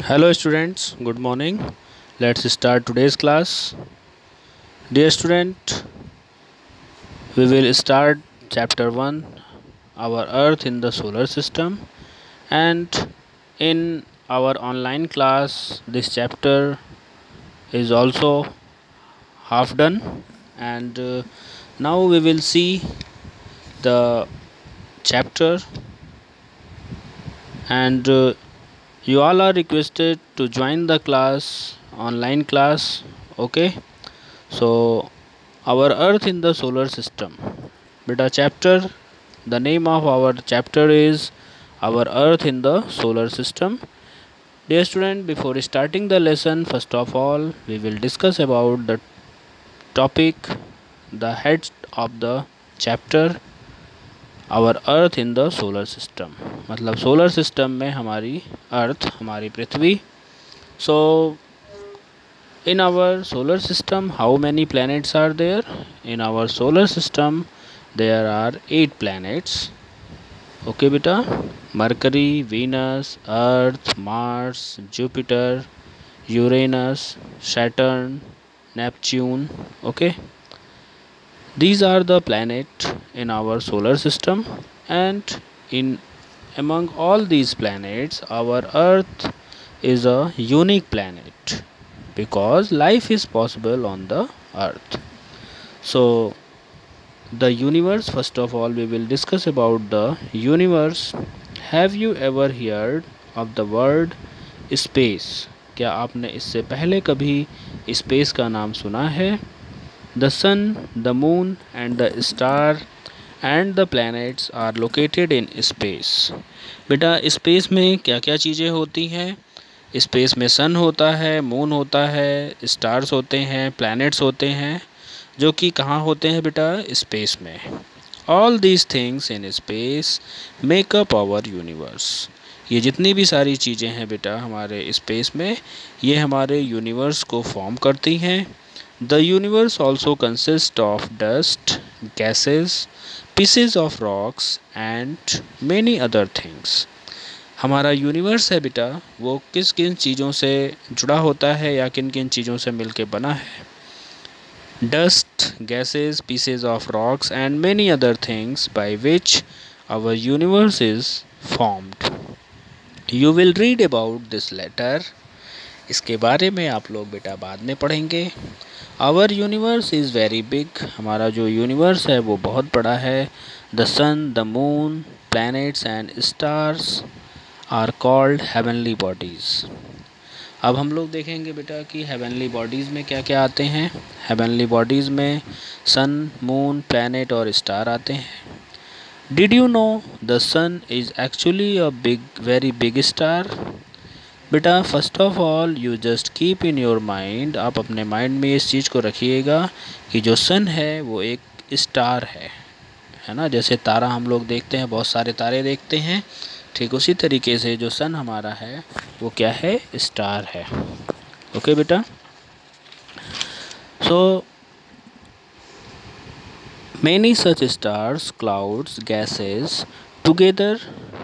Hello students, good morning. Let's start today's class. Dear student, we will start chapter 1, our earth in the solar system, and in our online class this chapter is also half done, and now we will see the chapter, and you all are requested to join the class, online class. Okay, so our earth in the solar system, beta chapter, the name of our chapter is our earth in the solar system. Dear student, before starting the lesson, first of all we will discuss about the topic, the head of the chapter, our earth in the solar system. मतलब solar system में हमारी अर्थ, हमारी पृथ्वी. So in our solar system, how many planets are there? In our solar system, there are 8 planets. Okay, beta. Mercury, Venus, Earth, Mars, Jupiter, Uranus, Saturn, Neptune. Okay. These are the planets in our solar system, and in among all these planets, our Earth is a unique planet because life is possible on the earth. So the universe, first of all we will discuss about the universe. Have you ever heard of the word space? क्या आपने इससे पहले कभी space का नाम सुना है? The sun, the moon and the star and the planets are located in space. बेटा स्पेस में क्या क्या चीज़ें होती हैं? स्पेस में सन होता है, मून होता है, स्टार्स होते हैं, प्लैनेट्स होते हैं, जो कि कहाँ होते हैं बेटा? स्पेस में. All these things in space make up our universe. ये जितनी भी सारी चीज़ें हैं बेटा हमारे स्पेस में, ये हमारे यूनिवर्स को फॉर्म करती हैं. The universe also consist of dust, gases, pieces of rocks and many other things. हमारा यूनिवर्स है बेटा, वो किस किन चीज़ों से जुड़ा होता है या किन किन चीज़ों से मिलके बना है? Dust, gases, pieces of rocks and many other things by which our universe is formed. You will read about this later. इसके बारे में आप लोग बेटा बाद में पढ़ेंगे. Our universe is very big. हमारा जो यूनिवर्स है वो बहुत बड़ा है. The sun, the moon, planets and stars are called heavenly bodies. अब हम लोग देखेंगे बेटा कि हेवनली बॉडीज़ में क्या क्या आते हैं. हेवनली बॉडीज़ में सन, मून, प्लैनेट और स्टार आते हैं. Did you know the sun is actually a very big star? बेटा first of all you just keep in your mind, आप अपने माइंड में इस चीज़ को रखिएगा कि जो सन है वो एक स्टार है ना. जैसे तारा हम लोग देखते हैं, बहुत सारे तारे देखते हैं, ठीक उसी तरीके से जो सन हमारा है वो क्या है? स्टार है. ओके बेटा. So many such stars, clouds, gases together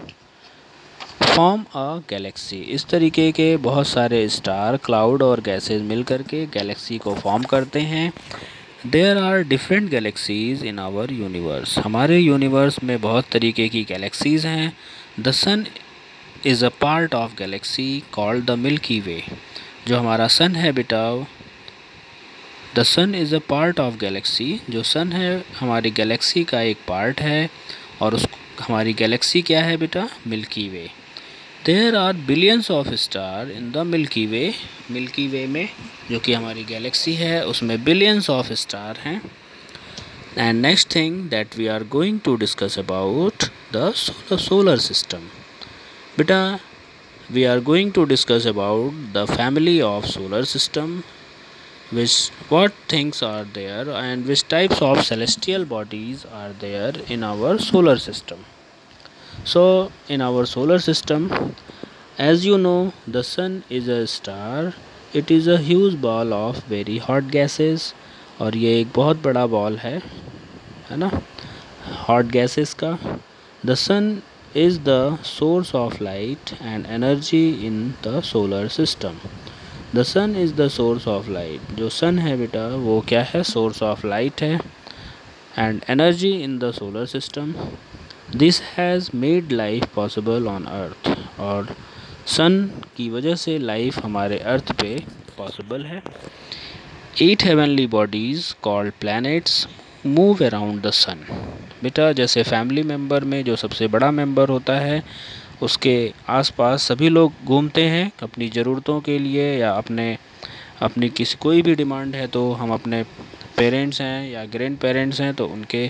form a galaxy. इस तरीके के बहुत सारे स्टार, क्लाउड और गैसेस मिल करके गैलेक्सी को फॉर्म करते हैं. There are different galaxies in our universe. हमारे यूनिवर्स में बहुत तरीके की गैलेक्सीज़ हैं. The sun is a part of galaxy called the Milky Way. जो हमारा सन है बेटा, the sun is a part of galaxy. जो सन है हमारी गैलेक्सी का एक पार्ट है, और उस हमारी गैलेक्सी क्या है बेटा? Milky Way. There are billions of star in the Milky Way. Milky Way में जो कि हमारी गैलेक्सी है उसमें बिलियंस ऑफ स्टार हैं. And next thing that we are going to discuss about the solar system. बेटा we are going to discuss about the family of solar system, which what things are there and which types of celestial bodies are there in our solar system. So in our solar system, as you know, the sun is a star. It is a huge ball of very hot gases. और ये एक बहुत बड़ा ball है ना, hot gases का. The sun is the source of light and energy in the solar system. The sun is the source of light. जो sun है बेटा वो क्या है, सोर्स ऑफ लाइट है and energy in the solar system. This has made life possible on earth. और sun की वजह से लाइफ हमारे अर्थ पे पॉसिबल है। 8 heavenly bodies called planets move around the sun. बेटा जैसे फैमिली मेम्बर में जो सबसे बड़ा मेम्बर होता है उसके आसपास सभी लोग घूमते हैं अपनी ज़रूरतों के लिए या अपनी किसी कोई भी डिमांड है तो हम अपने पेरेंट्स हैं या ग्रैंड पेरेंट्स हैं तो उनके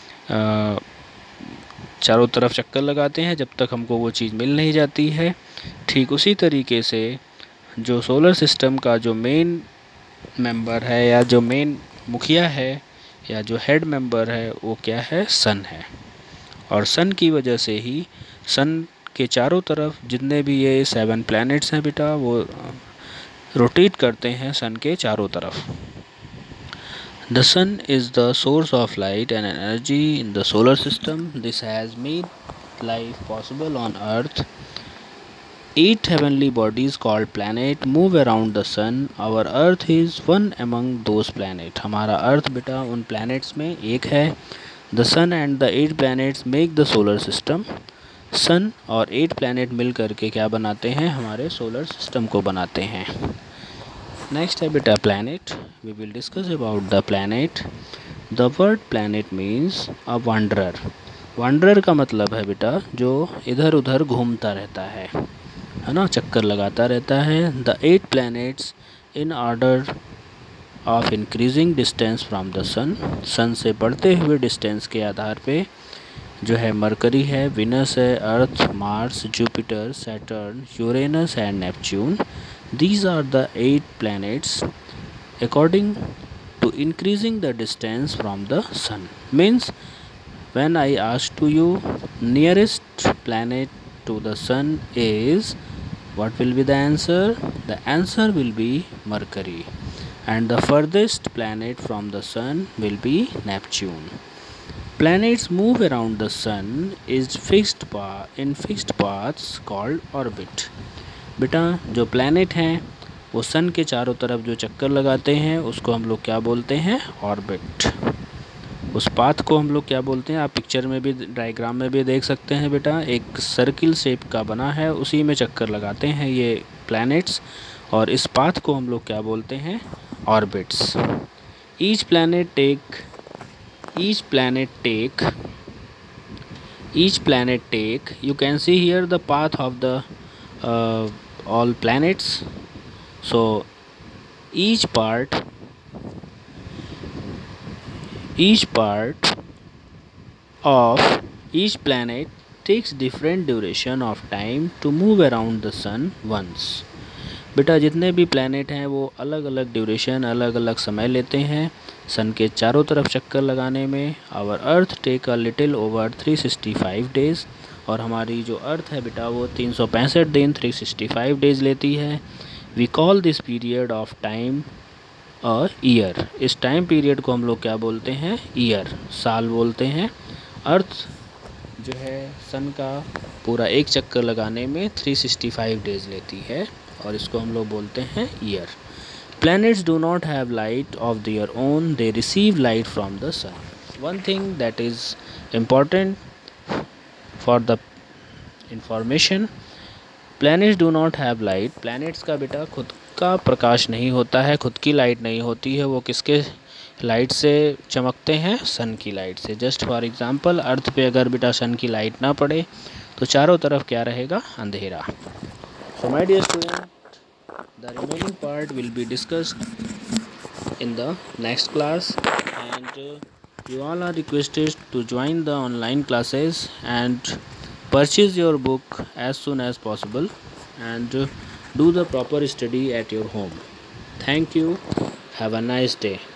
चारों तरफ चक्कर लगाते हैं जब तक हमको वो चीज़ मिल नहीं जाती है। ठीक उसी तरीके से जो सोलर सिस्टम का जो मेन मेंबर है या जो मेन मुखिया है या जो हेड मेंबर है वो क्या है, सन है। और सन की वजह से ही सन के चारों तरफ जितने भी ये 7 प्लैनेट्स हैं बेटा वो रोटेट करते हैं सन के चारों तरफ। The sun is the source of light and energy in the solar system. This has made life possible on earth. 8 heavenly bodies called planet move around the sun. Our earth is one among those planet. हमारा अर्थ बेटा उन planets में एक है। The sun and the 8 planets make the solar system. सन और 8 planet मिल करके क्या बनाते हैं, हमारे सोलर सिस्टम को बनाते हैं। नेक्स्ट है बेटा planet. We will discuss about the planet. The word planet means a wanderer. Wanderer का मतलब है बेटा जो इधर उधर घूमता रहता है ना, चक्कर लगाता रहता है। The 8 planets in order of increasing distance from the sun. Sun से बढ़ते हुए डिस्टेंस के आधार पे जो है मरकरी है, विनस है, Earth, Mars, Jupiter, Saturn, Uranus and Neptune. These are the 8 planets according to increasing the distance from the sun. Means when I ask to you nearest planet to the sun is, what will be the answer? The answer will be Mercury, and the furthest planet from the sun will be Neptune. Planets move around the sun in fixed paths called orbit. बेटा जो planet हैं वो सन के चारों तरफ जो चक्कर लगाते हैं उसको हम लोग क्या बोलते हैं, ऑर्बिट। उस पाथ को हम लोग क्या बोलते हैं, आप पिक्चर में भी डायग्राम में भी देख सकते हैं बेटा, एक सर्किल शेप का बना है, उसी में चक्कर लगाते हैं ये प्लैनेट्स और इस पाथ को हम लोग क्या बोलते हैं, orbits. Each planet take you can see here the path of the all planets. So each part of each planet takes different duration of time to move around the sun once. बेटा जितने भी planet हैं वो अलग अलग duration, अलग अलग समय लेते हैं सन के चारों तरफ चक्कर लगाने में। Our earth take a little over 365 days. और हमारी जो अर्थ है बेटा वो 365 दिन 365 डेज़ लेती है। We call this period of time a year. इस टाइम पीरियड को हम लोग क्या बोलते हैं, ईयर, साल बोलते हैं। अर्थ जो है सन का पूरा एक चक्कर लगाने में 365 डेज़ लेती है और इसको हम लोग बोलते हैं year. Planets do not have light of their own, they receive light from the sun. One thing that is important for the information, planets do not have light. Planets का बेटा खुद का प्रकाश नहीं होता है, खुद की लाइट नहीं होती है, वो किसके लाइट से चमकते हैं, सन की लाइट से। जस्ट फॉर एग्जांपल अर्थ पे अगर बेटा सन की लाइट ना पड़े तो चारों तरफ क्या रहेगा, अंधेरा। So my dear student, the remaining part will be discussed in the next class, and you all are requested to join the online classes and purchase your book as soon as possible and do the proper study at your home. Thank you. Have a nice day.